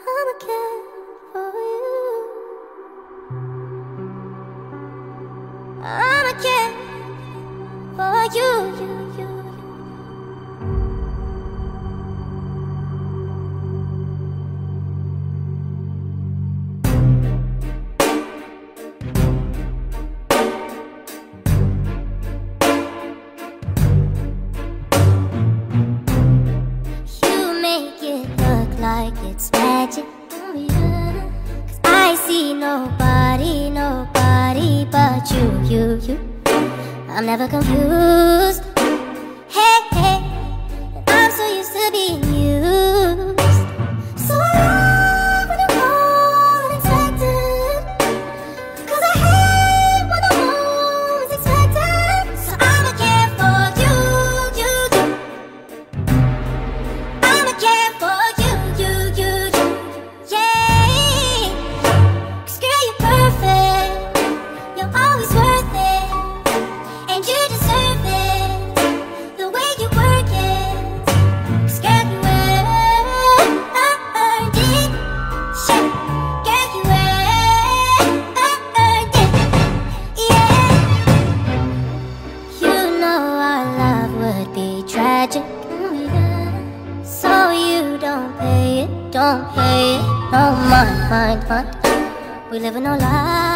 I'ma care for you. I'ma care for you, you. You make it look like it's magic, oh yeah. 'Cause I see nobody but you. I'm never confused. Hey, hey, I'm so used to being used. So I love when you call unexpected, 'cause I hate when the moment's expected. So I'ma care for you, you. I'ma care for you, you. Yeah, 'cause girl, you're perfect. You're always worth it, and you deserve it. The way you work it, 'cause girl, you earned it. Shit, girl, you earned it. Yeah, you know our love would be tragic, oh yeah. So you don't pay it, no mind. We live in no lie.